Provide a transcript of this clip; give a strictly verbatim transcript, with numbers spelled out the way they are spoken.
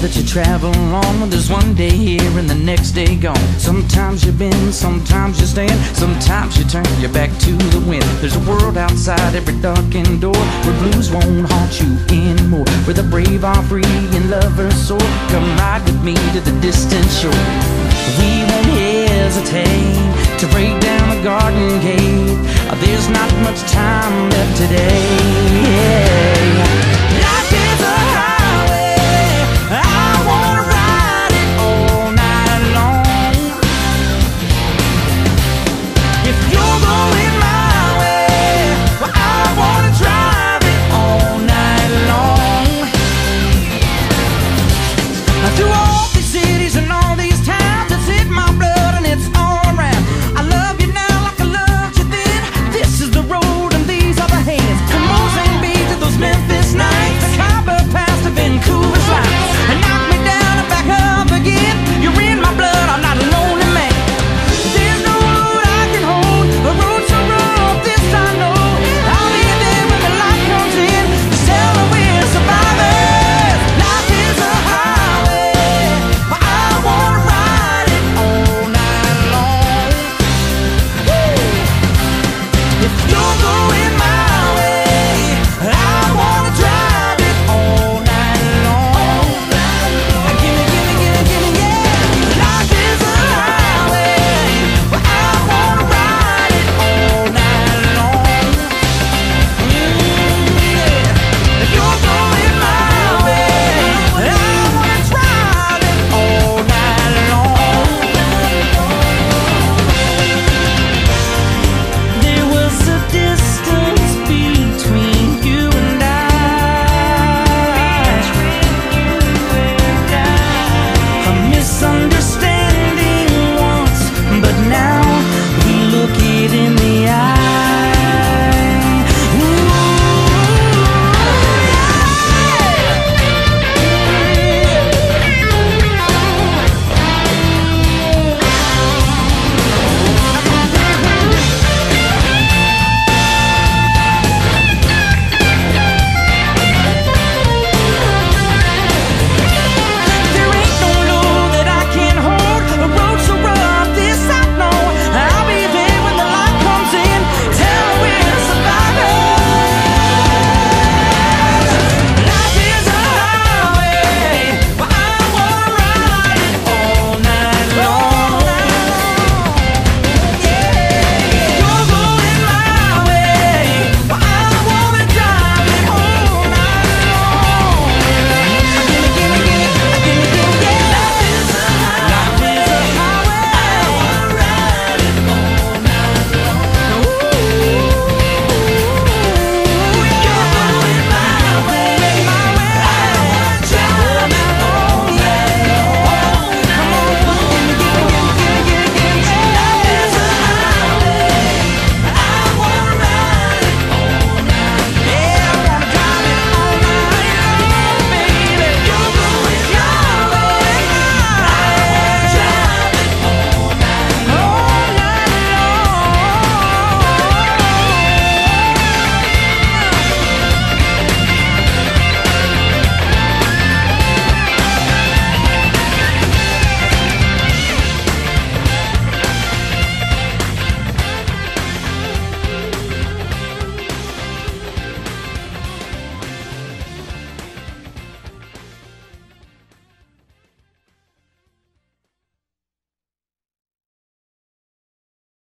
that you travel along. There's one day here and the next day gone. Sometimes you bend, sometimes you stand, sometimes you turn your back to the wind. There's a world outside every darkened door, where blues won't haunt you anymore, where the brave are free and lovers soar. Come ride with me to the distant shore. We won't hesitate to break down the garden gate. There's not much time left today. Yeah.